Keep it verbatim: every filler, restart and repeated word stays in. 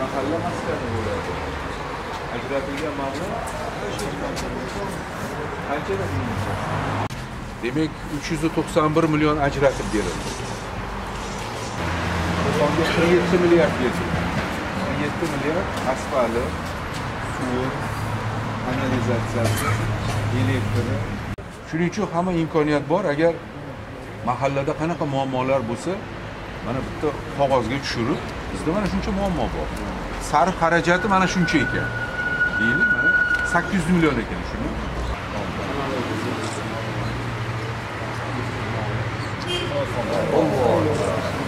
mahalla maskani bo'ladi. Ajratilgan mablag' qanchadan? Demak, uch yuz to'qson bir million ajratib berildi. Songa qirq yetti milliard berdi. qirq yetti milliard asfali, suvi, kanalizatsiyasi, elektri. Shuning uchun hamma imkoniyat bor. Agar mahallada qanaqa muammolar bo'lsa, mana bitta qog'ozga tushirib, bizda mana shuncha muammo bor. Sarf xarajati mana shuncha ekan. Deylik, mana sakkiz yuz million ekan shuni. Alloh